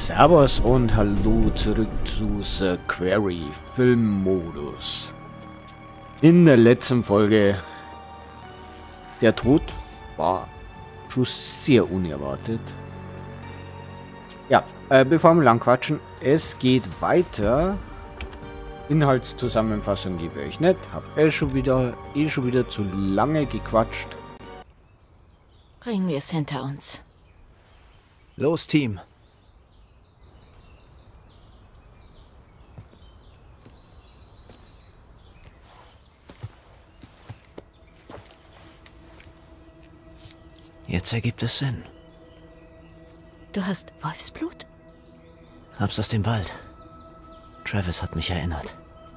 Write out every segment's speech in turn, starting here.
Servus und hallo zurück zu The Quarry Filmmodus. In der letzten Folge, der Tod war schon sehr unerwartet. Ja, bevor wir lang quatschen, es geht weiter. Inhaltszusammenfassung gebe ich nicht, hab schon wieder zu lange gequatscht. Bringen wir es hinter uns. Los, Team. Jetzt ergibt es Sinn. Du hast Wolfsblut? Hab's aus dem Wald. Travis hat mich erinnert.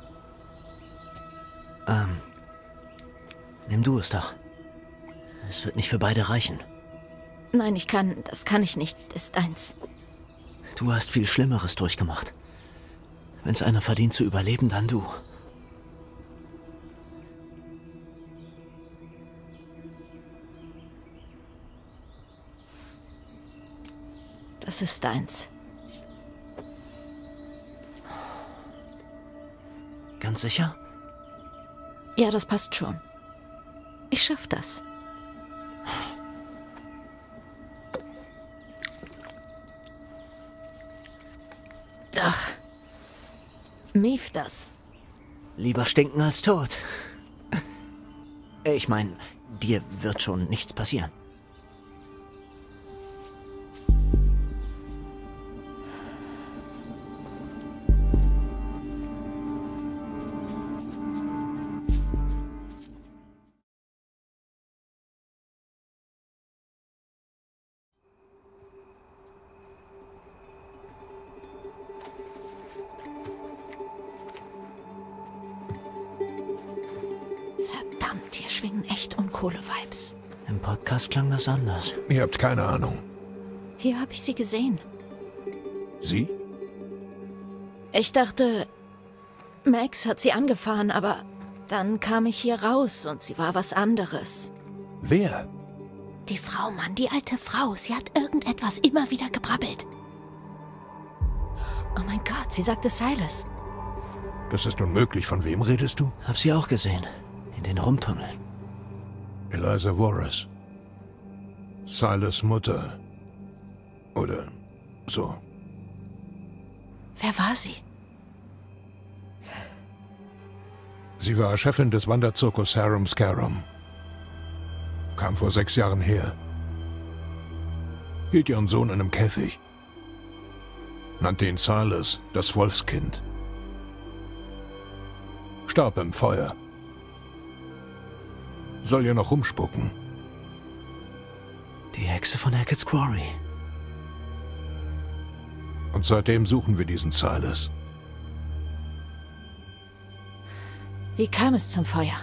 Nimm du es doch. Es wird nicht für beide reichen. Nein, das kann ich nicht. Ist deins. Du hast viel Schlimmeres durchgemacht. Wenn's einer verdient zu überleben, dann du. Das ist deins. Ganz sicher? Ja, das passt schon. Ich schaff das. Ach. Mief das. Lieber stinken als tot. Ich meine, dir wird schon nichts passieren. Verdammt, hier schwingen echt Unkohle-Vibes. Im Podcast klang das anders. Ihr habt keine Ahnung. Hier habe ich sie gesehen. Sie? Ich dachte, Max hat sie angefahren, aber dann kam ich hier raus und sie war was anderes. Wer? Die Frau, Mann, die alte Frau. Sie hat irgendetwas immer wieder gebrabbelt. Oh mein Gott, sie sagte Silas. Das ist unmöglich. Von wem redest du? Hab sie auch gesehen. In den Rumtunneln. Eliza Warres. Silas' Mutter. Oder so. Wer war sie? Sie war Chefin des Wanderzirkus Harum Scarum. Kam vor 6 Jahren her. Hielt ihren Sohn in einem Käfig. Nannte ihn Silas, das Wolfskind. Starb im Feuer. Soll ja noch rumspucken. Die Hexe von Hackett's Quarry. Und seitdem suchen wir diesen Silas. Wie kam es zum Feuer?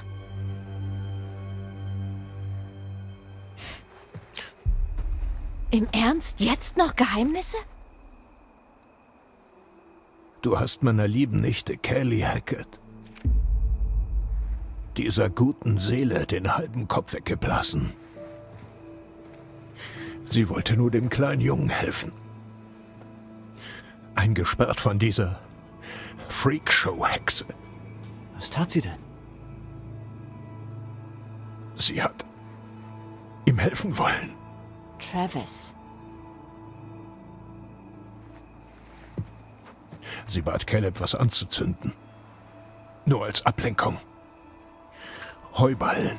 Im Ernst? Jetzt noch Geheimnisse? Du hast meiner lieben Nichte Kelly Hackett, dieser guten Seele, den halben Kopf weggeblasen. Sie wollte nur dem kleinen Jungen helfen. Eingesperrt von dieser Freakshow-Hexe. Was tat sie denn? Sie hat ihm helfen wollen. Travis. Sie bat Caleb, was anzuzünden. Nur als Ablenkung. Heuballen.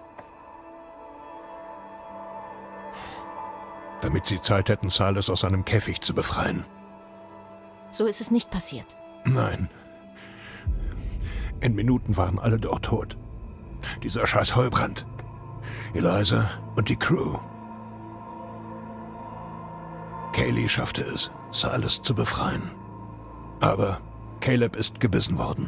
Damit sie Zeit hätten, Silas aus seinem Käfig zu befreien. So ist es nicht passiert. Nein. In Minuten waren alle dort tot. Dieser scheiß Heubrand. Eliza und die Crew. Kaylee schaffte es, Silas zu befreien. Aber Caleb ist gebissen worden.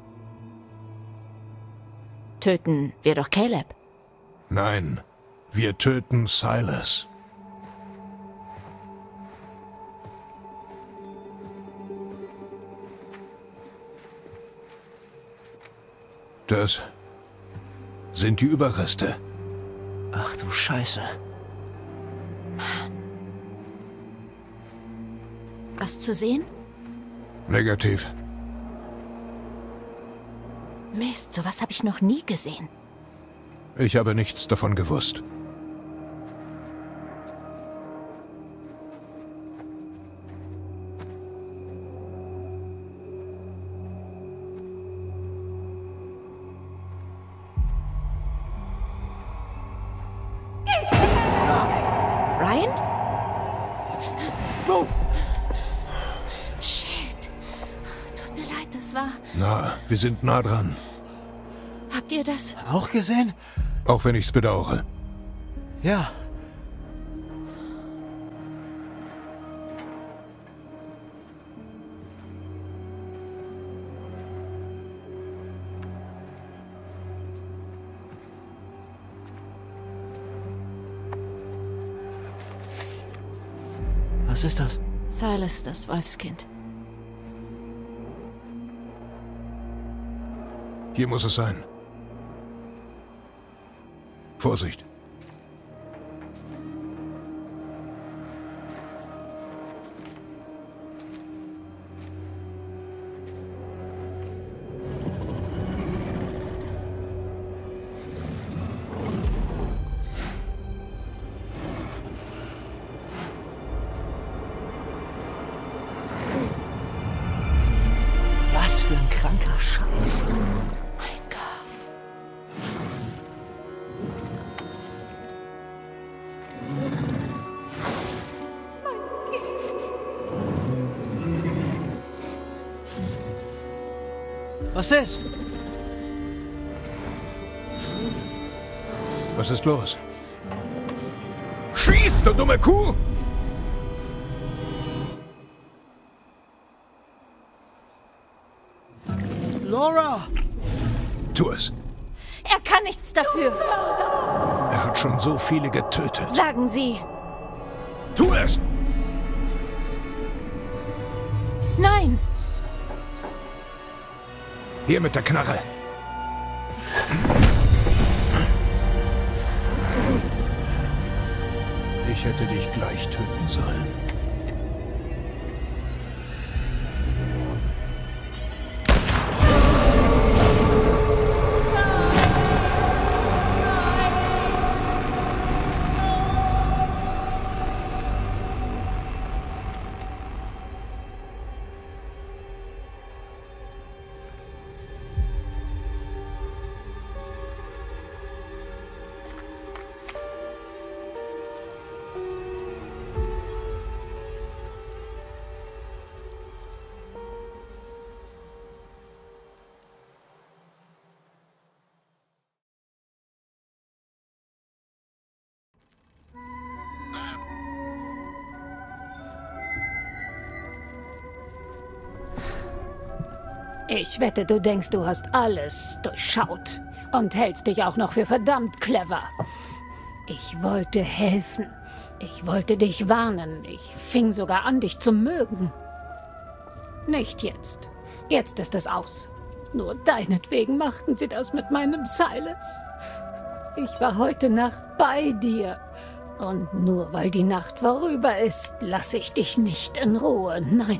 Töten wir doch Caleb. Nein, wir töten Silas. Das sind die Überreste. Ach du Scheiße. Was zu sehen? Negativ. Mist, sowas habe ich noch nie gesehen. Ich habe nichts davon gewusst. Ryan? Go! Shit. Tut mir leid, das war... Na, wir sind nah dran. Habt ihr das? Auch gesehen? Auch wenn ich's bedauere. Ja. Was ist das? Silas, das Wolfskind. Hier muss es sein. Vorsicht. Was für ein kranker Scheiß. Mein Gott. Was ist? Was ist los? Schieß, du dumme Kuh! Laura! Tu es. Er kann nichts dafür. Er hat schon so viele getötet. Sagen Sie. Tu es! Nein. Hier mit der Knarre. Ich hätte dich gleich töten sollen. Ich wette, du denkst, du hast alles durchschaut und hältst dich auch noch für verdammt clever. Ich wollte helfen. Ich wollte dich warnen. Ich fing sogar an, dich zu mögen. Nicht jetzt. Jetzt ist es aus. Nur deinetwegen machten sie das mit meinem Silas. Ich war heute Nacht bei dir. Und nur weil die Nacht vorüber ist, lasse ich dich nicht in Ruhe. Nein.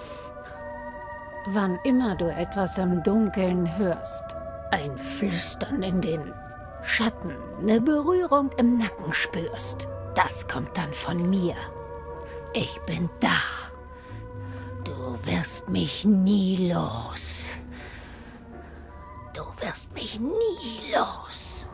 Wann immer du etwas im Dunkeln hörst, ein Flüstern in den Schatten, eine Berührung im Nacken spürst, das kommt dann von mir. Ich bin da. Du wirst mich nie los. Du wirst mich nie los.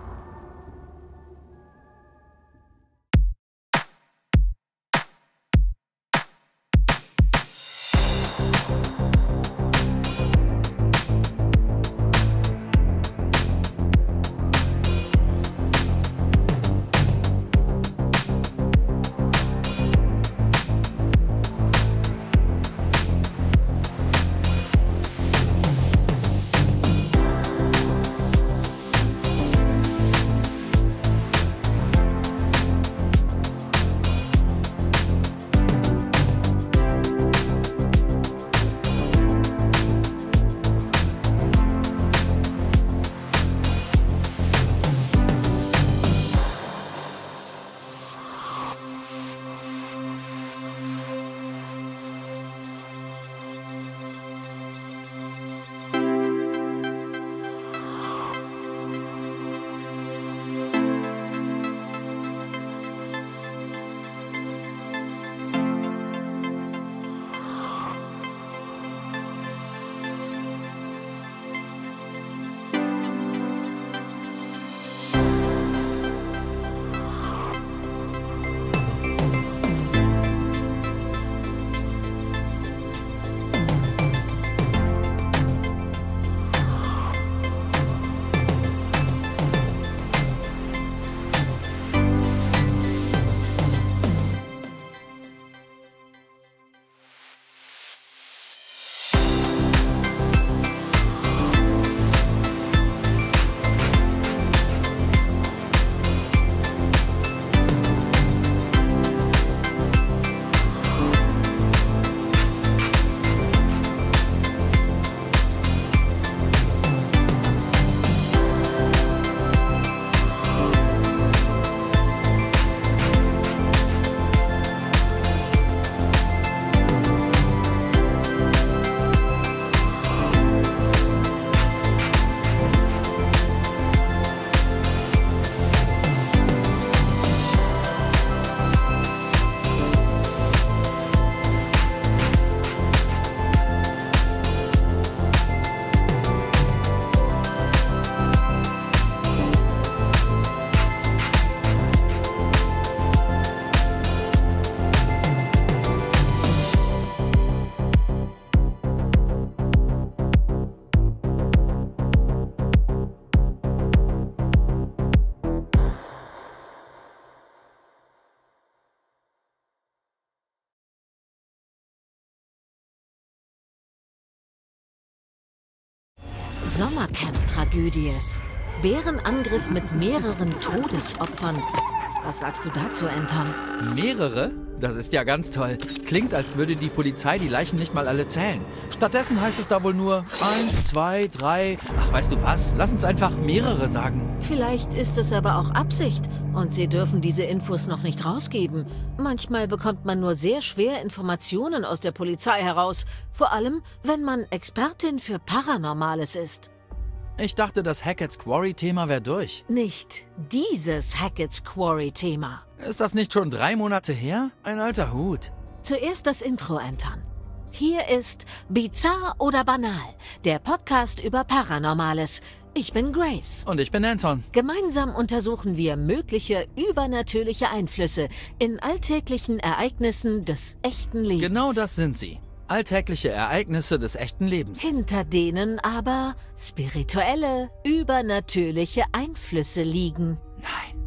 Sommercamp-Tragödie. Bärenangriff mit mehreren Todesopfern. Was sagst du dazu, Anton? Mehrere? Das ist ja ganz toll. Klingt, als würde die Polizei die Leichen nicht mal alle zählen. Stattdessen heißt es da wohl nur 1, 2, 3. Ach, weißt du was? Lass uns einfach mehrere sagen. Vielleicht ist es aber auch Absicht und sie dürfen diese Infos noch nicht rausgeben. Manchmal bekommt man nur sehr schwer Informationen aus der Polizei heraus. Vor allem, wenn man Expertin für Paranormales ist. Ich dachte, das Hackett's Quarry-Thema wäre durch. Nicht dieses Hackett's Quarry-Thema. Ist das nicht schon 3 Monate her? Ein alter Hut. Zuerst das Intro, Anton. Hier ist Bizarr oder Banal, der Podcast über Paranormales. Ich bin Grace. Und ich bin Anton. Gemeinsam untersuchen wir mögliche übernatürliche Einflüsse in alltäglichen Ereignissen des echten Lebens. Genau das sind sie. Alltägliche Ereignisse des echten Lebens. Hinter denen aber spirituelle, übernatürliche Einflüsse liegen. Nein.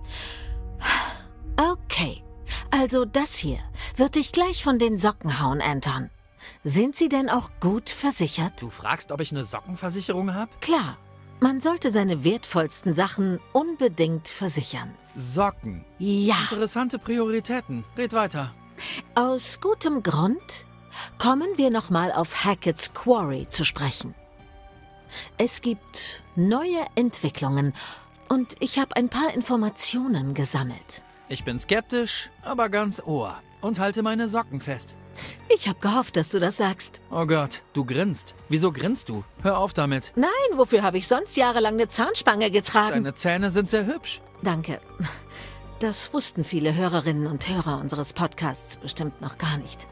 Okay, also das hier wird dich gleich von den Socken hauen, Anton. Sind sie denn auch gut versichert? Du fragst, ob ich eine Sockenversicherung habe? Klar, man sollte seine wertvollsten Sachen unbedingt versichern. Socken. Ja, Interessante Prioritäten. Red weiter. aus gutem Grund kommen wir nochmal auf Hackett's Quarry zu sprechen. Es gibt neue Entwicklungen und ich habe ein paar Informationen gesammelt. Ich bin skeptisch, aber ganz Ohr. Und halte meine Socken fest. Ich habe gehofft, dass du das sagst. Oh Gott, du grinst. Wieso grinst du? Hör auf damit. Nein, wofür habe ich sonst jahrelang eine Zahnspange getragen? Deine Zähne sind sehr hübsch. Danke. Das wussten viele Hörerinnen und Hörer unseres Podcasts bestimmt noch gar nicht.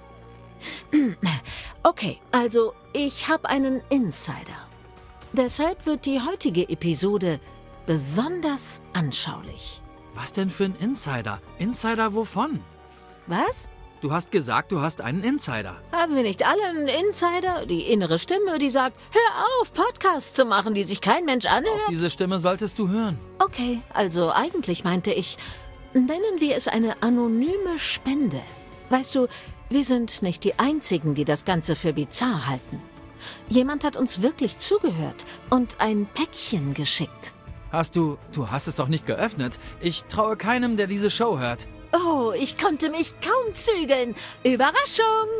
Okay, also ich habe einen Insider. Deshalb wird die heutige Episode besonders anschaulich. Was denn für ein Insider? Insider wovon? Was? Du hast gesagt, du hast einen Insider. Haben wir nicht alle einen Insider? Die innere Stimme, die sagt, hör auf, Podcasts zu machen, die sich kein Mensch anhört? Auf diese Stimme solltest du hören. Okay, also eigentlich meinte ich, nennen wir es eine anonyme Spende. Weißt du, wir sind nicht die Einzigen, die das Ganze für bizarr halten. Jemand hat uns wirklich zugehört und ein Päckchen geschickt. Du hast es doch nicht geöffnet. Ich traue keinem, der diese Show hört. Oh, ich konnte mich kaum zügeln. Überraschung!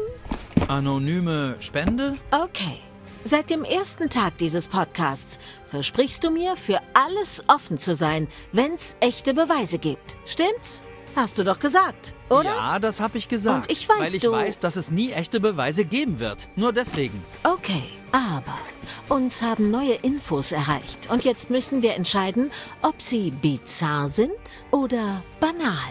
Anonyme Spende? Okay. Seit dem ersten Tag dieses Podcasts versprichst du mir, für alles offen zu sein, wenn's echte Beweise gibt. Stimmt's? Hast du doch gesagt, oder? Ja, das habe ich gesagt. Und ich weiß, weil ich du- weiß, dass es nie echte Beweise geben wird. Nur deswegen. Okay, aber uns haben neue Infos erreicht und jetzt müssen wir entscheiden, ob sie bizarr sind oder banal.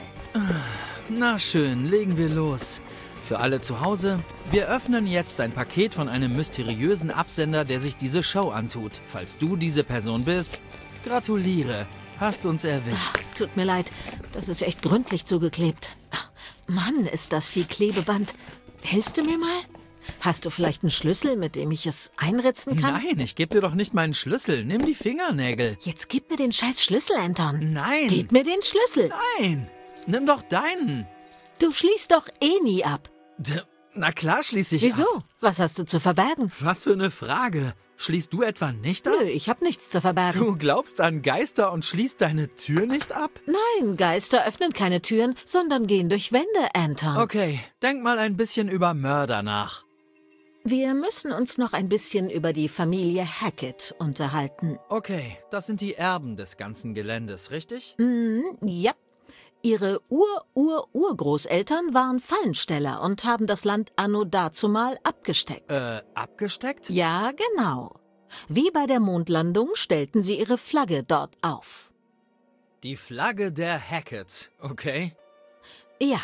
Na schön, legen wir los. Für alle zu Hause, wir öffnen jetzt ein Paket von einem mysteriösen Absender, der sich diese Show antut. Falls du diese Person bist, gratuliere, hast uns erwischt. Tut mir leid, das ist echt gründlich zugeklebt. Mann, ist das viel Klebeband. Hilfst du mir mal? Hast du vielleicht einen Schlüssel, mit dem ich es einritzen kann? Nein, ich gebe dir doch nicht meinen Schlüssel. Nimm die Fingernägel. Jetzt gib mir den scheiß Schlüssel, Anton. Nein. Gib mir den Schlüssel. Nein. Nimm doch deinen. Du schließt doch eh nie ab. Na klar schließe ich Wieso? ab. Was hast du zu verbergen? Was für eine Frage. Schließt du etwa nicht ab? Nö, ich hab nichts zu verbergen. Du glaubst an Geister und schließt deine Tür nicht ab? Nein, Geister öffnen keine Türen, sondern gehen durch Wände, Anton. Okay, denk mal ein bisschen über Mörder nach. Wir müssen uns noch ein bisschen über die Familie Hackett unterhalten. Okay, das sind die Erben des ganzen Geländes, richtig? Ja. Ihre Urgroßeltern waren Fallensteller und haben das Land anno dazumal abgesteckt. Abgesteckt? Ja, genau. Wie bei der Mondlandung stellten sie ihre Flagge dort auf. Die Flagge der Hacketts, okay? Ja.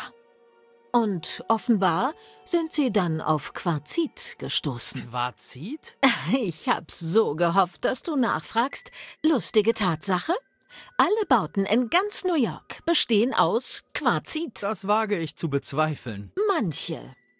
Und offenbar sind sie dann auf Quarzit gestoßen. Quarzit? Ich hab's so gehofft, dass du nachfragst. Lustige Tatsache? Alle Bauten in ganz New York bestehen aus Quarzit. Das wage ich zu bezweifeln. Manche.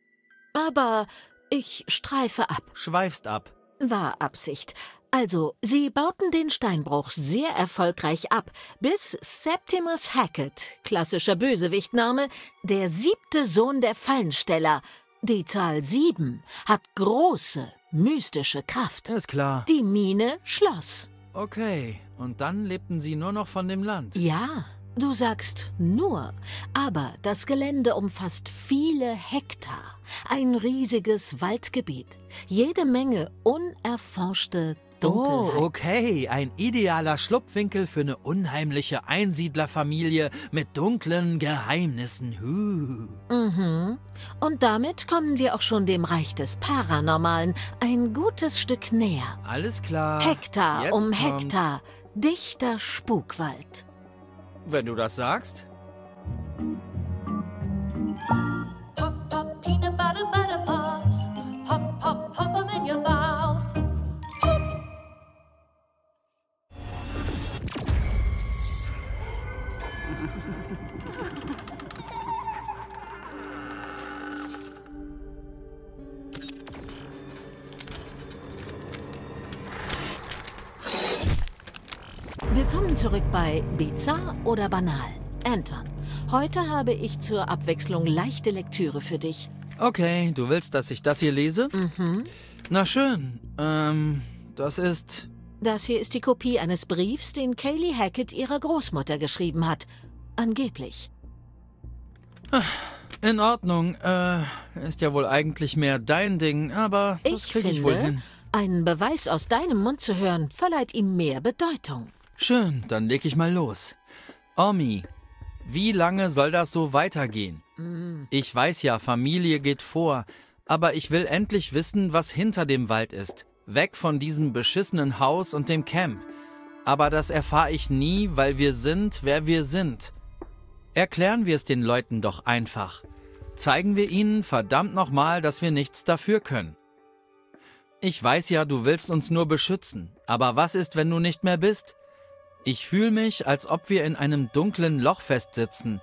Aber ich streife ab. Schweifst ab. War Absicht. Also, sie bauten den Steinbruch sehr erfolgreich ab, bis Septimus Hackett, klassischer Bösewichtname, der 7. Sohn der Fallensteller, die Zahl 7, hat große, mystische Kraft. Ist klar. Die Mine schloss. Okay, und dann lebten sie nur noch von dem Land. Ja, du sagst nur, aber das Gelände umfasst viele Hektar. Ein riesiges Waldgebiet. Jede Menge unerforschte Dunkelheit. Oh, okay. Ein idealer Schlupfwinkel für eine unheimliche Einsiedlerfamilie mit dunklen Geheimnissen. Und damit kommen wir auch schon dem Reich des Paranormalen ein gutes Stück näher. Alles klar. Hektar Jetzt um kommt's. Hektar. Dichter Spukwald. Wenn du das sagst. Pop, pop, peanut butter, butter pops. Pop, pop, pop 'em in your mouth. Willkommen zurück bei Bizarr oder Banal. Anton, heute habe ich zur Abwechslung leichte Lektüre für dich. Okay, du willst, dass ich das hier lese? Na schön. Das ist... Das hier ist die Kopie eines Briefs, den Kaylee Hackett ihrer Großmutter geschrieben hat. Angeblich. In Ordnung. Ist ja wohl eigentlich mehr dein Ding, aber das Ich krieg ich wohl finde, hin. einen Beweis aus deinem Mund zu hören, verleiht ihm mehr Bedeutung. Schön, dann leg ich mal los. Omi, wie lange soll das so weitergehen? Ich weiß ja, Familie geht vor, aber ich will endlich wissen, was hinter dem Wald ist. Weg von diesem beschissenen Haus und dem Camp. Aber das erfahre ich nie, weil wir sind, wer wir sind. Erklären wir es den Leuten doch einfach. Zeigen wir ihnen verdammt nochmal, dass wir nichts dafür können. Ich weiß ja, du willst uns nur beschützen, aber was ist, wenn du nicht mehr bist? Ich fühle mich, als ob wir in einem dunklen Loch festsitzen.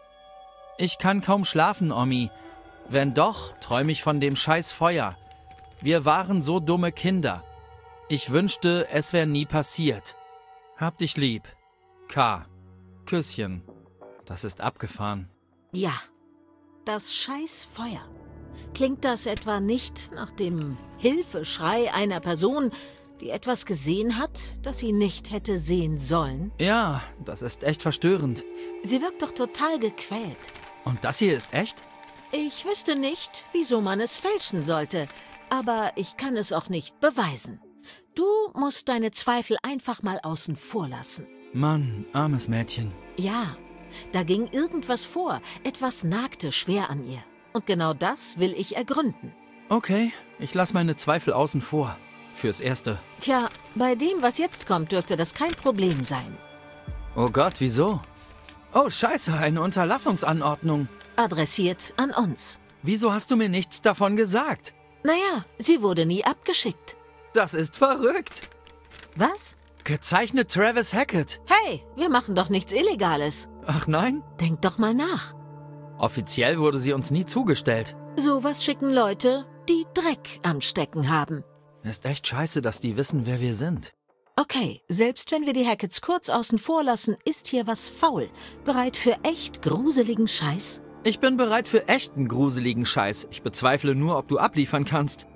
Ich kann kaum schlafen, Omi. Wenn doch, träume ich von dem scheiß Feuer. Wir waren so dumme Kinder. Ich wünschte, es wäre nie passiert. Hab dich lieb. K. Küsschen. Das ist abgefahren. Ja, das scheiß Feuer. Klingt das etwa nicht nach dem Hilfeschrei einer Person, die etwas gesehen hat, das sie nicht hätte sehen sollen? Ja, das ist echt verstörend. Sie wirkt doch total gequält. Und das hier ist echt? Ich wüsste nicht, wieso man es fälschen sollte, aber ich kann es auch nicht beweisen. Du musst deine Zweifel einfach mal außen vor lassen. Mann, armes Mädchen. Ja, da ging irgendwas vor, etwas nagte schwer an ihr. Und genau das will ich ergründen. Okay, ich lasse meine Zweifel außen vor. Fürs Erste. Tja, bei dem, was jetzt kommt, dürfte das kein Problem sein. Oh Gott, wieso? Oh, scheiße, eine Unterlassungsanordnung. Adressiert an uns. Wieso hast du mir nichts davon gesagt? Naja, sie wurde nie abgeschickt. Das ist verrückt. Was? Gezeichnet Travis Hackett. Hey, wir machen doch nichts Illegales. Ach nein? Denk doch mal nach. Offiziell wurde sie uns nie zugestellt. Sowas schicken Leute, die Dreck am Stecken haben. Ist echt scheiße, dass die wissen, wer wir sind. Okay, selbst wenn wir die Hacketts kurz außen vor lassen, ist hier was faul. Bereit für echt gruseligen Scheiß? Ich bin bereit für echten gruseligen Scheiß. Ich bezweifle nur, ob du abliefern kannst.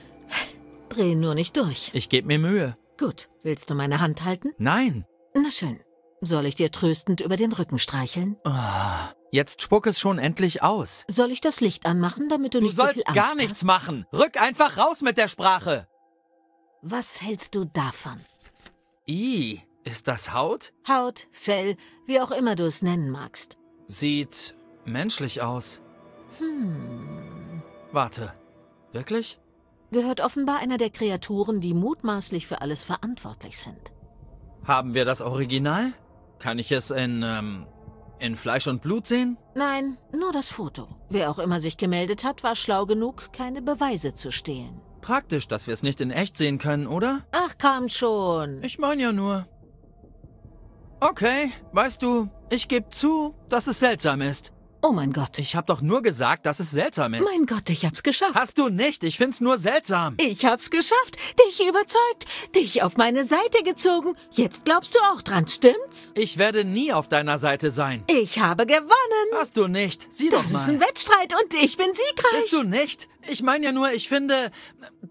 Dreh nur nicht durch. Ich gebe mir Mühe. Gut, willst du meine Hand halten? Nein. Na schön. Soll ich dir tröstend über den Rücken streicheln? Jetzt spuck es schon endlich aus. Soll ich das Licht anmachen, damit du Du nicht so viel sollst Angst gar nichts hast? machen. Rück einfach raus mit der Sprache. Was hältst du davon? Ist das Haut? Haut, Fell, wie auch immer du es nennen magst. Sieht menschlich aus. Warte. Wirklich? Gehört offenbar einer der Kreaturen, die mutmaßlich für alles verantwortlich sind. Haben wir das Original? Kann ich es in Fleisch und Blut sehen? Nein, nur das Foto. Wer auch immer sich gemeldet hat, war schlau genug, keine Beweise zu stehlen. Praktisch, dass wir es nicht in echt sehen können, oder? Ach, komm schon. Ich meine ja nur. Okay, weißt du, ich gebe zu, dass es seltsam ist. Oh mein Gott. Ich habe doch nur gesagt, dass es seltsam ist. Mein Gott, ich hab's geschafft. Hast du nicht? Ich find's nur seltsam. Ich hab's geschafft. Dich überzeugt. Dich auf meine Seite gezogen. Jetzt glaubst du auch dran, stimmt's? Ich werde nie auf deiner Seite sein. Ich habe gewonnen. Hast du nicht. Sieh doch Das mal. ist ein Wettstreit und ich bin siegreich. Bist du nicht? Ich meine ja nur, ich finde,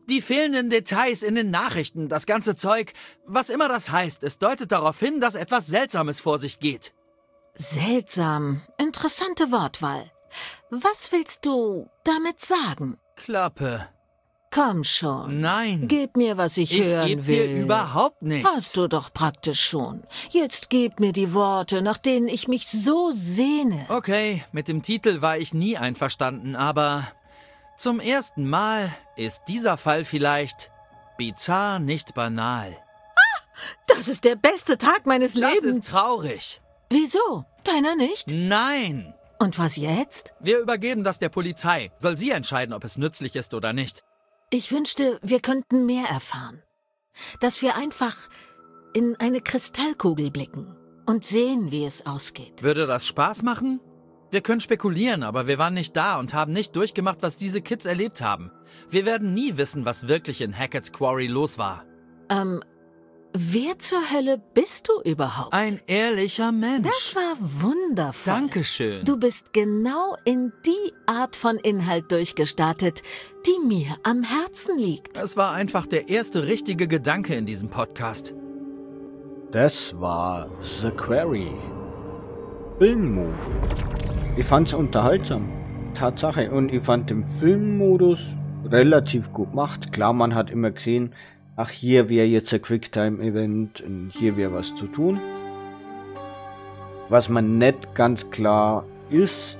Die fehlenden Details in den Nachrichten, das ganze Zeug, was immer das heißt, es deutet darauf hin, dass etwas Seltsames vor sich geht. Seltsam. Interessante Wortwahl. Was willst du damit sagen? Klappe. Komm schon. Nein. Gib mir, was ich hören geb will. dir überhaupt nichts. Hast du doch praktisch schon. Jetzt gib mir die Worte, nach denen ich mich so sehne. Okay, mit dem Titel war ich nie einverstanden, aber zum ersten Mal ist dieser Fall vielleicht bizarr nicht banal. Das ist der beste Tag meines Das Lebens. ist traurig. Wieso? Deiner nicht? Nein. Und was jetzt? Wir übergeben das der Polizei. Soll sie entscheiden, ob es nützlich ist oder nicht. Ich wünschte, wir könnten mehr erfahren. Dass wir einfach in eine Kristallkugel blicken und sehen, wie es ausgeht. Würde das Spaß machen? Wir können spekulieren, aber wir waren nicht da und haben nicht durchgemacht, was diese Kids erlebt haben. Wir werden nie wissen, was wirklich in Hackett's Quarry los war. Wer zur Hölle bist du überhaupt? Ein ehrlicher Mensch. Das war wundervoll. Dankeschön. Du bist genau in die Art von Inhalt durchgestartet, die mir am Herzen liegt. Es war einfach der erste richtige Gedanke in diesem Podcast. Das war The Quarry. Filmmodus. Ich fand's unterhaltsam. Tatsache. Und ich fand den Filmmodus relativ gut gemacht. Klar, man hat immer gesehen, ach, hier wäre jetzt ein Quicktime-Event und hier wäre was zu tun. Was man nicht ganz klar ist,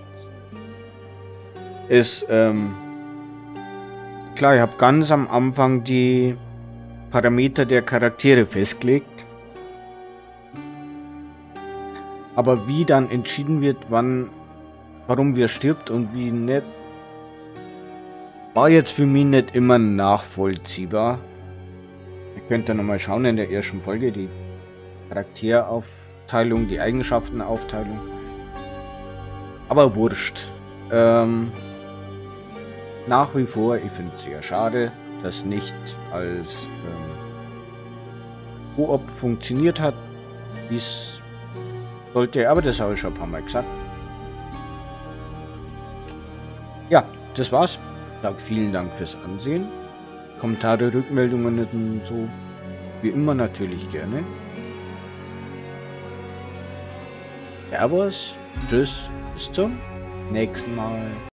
klar, ich habe ganz am Anfang die Parameter der Charaktere festgelegt. Aber wie dann entschieden wird, warum wer stirbt und wie nicht, war jetzt für mich nicht immer nachvollziehbar. Ihr könnt ja nochmal schauen in der ersten Folge, die Charakteraufteilung, die Eigenschaftenaufteilung. Aber wurscht. Nach wie vor, ich finde es sehr schade, dass nicht als Koop funktioniert hat, wie es sollte, aber das habe ich schon ein paar Mal gesagt. Ja, das war's. Ich sage vielen Dank fürs Ansehen. Kommentare, Rückmeldungen und so, wie immer natürlich gerne. Servus, tschüss, bis zum nächsten Mal.